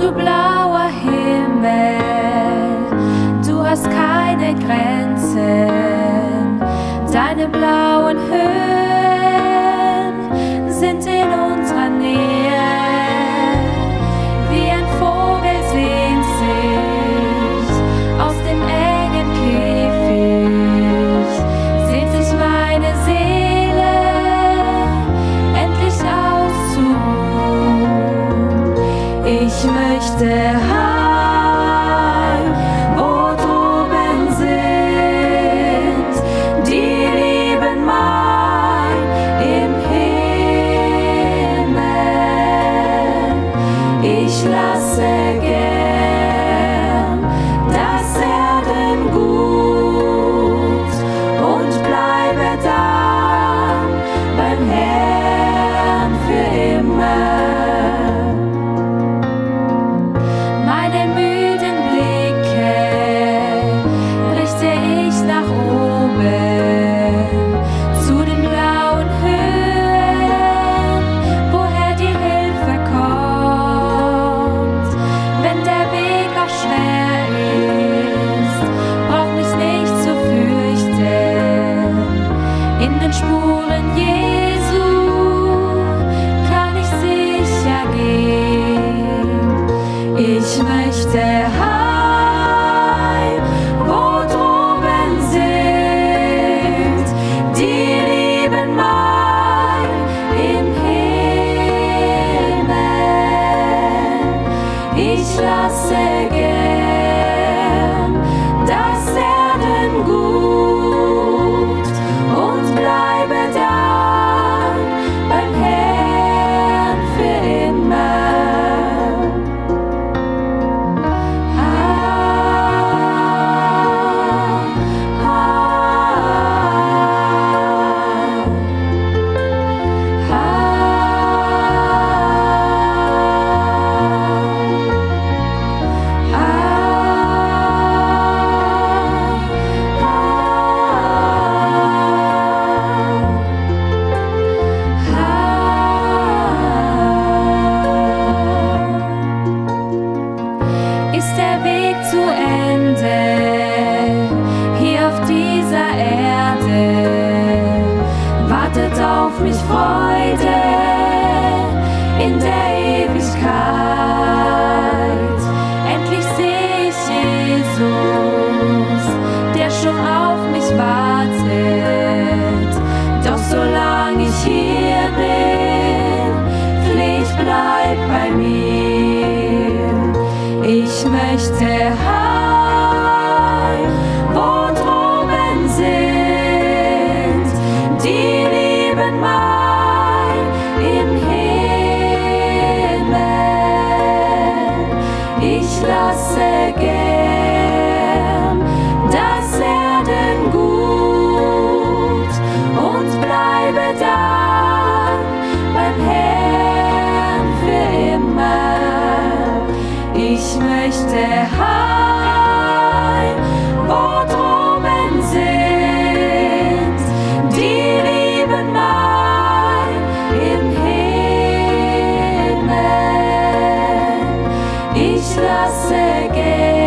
du blauer Himmel, du hast keine Grenzen, deine blauen Höhen sind in unserer Nähe. Wie ein Vogel sehnt sich aus dem engen Käfig, sehnt sich meine Seele endlich auszuruhen. Ich möchte heim, wo droben sind die Lieben mein im Himmel. Ich lasse gern das Erdengut und bleibe dann beim Herrn für immer. Meine müden Blicke richte ich nach oben zu den blauen Höhen, woher die Hilfe kommt. Wenn der Weg auch schwer ist, braucht mich nicht zu fürchten. In den Spuren Jesu kann ich sicher gehen. Ich möchte heim, wo droben sind die Lieben mein im Himmel. Ich lasse gern das Erdengut und bleibe dann beim Herrn für immer. Ist der Weg zu Ende hier auf dieser Erde? Wartet auf mich Freude in der Ewigkeit. Endlich sehe ich Jesus, der schon auf mich wartet. Doch solange ich hier bin, Pflicht bleibt bei mir. Ich möchte heim, wo droben sind die Lieben mein im Himmel. Ich lasse gern das Erdengut und bleibe dann beim Herrn für immer. Ich möchte heim, wo droben sind die Lieben mein im Himmel. Ich lasse gern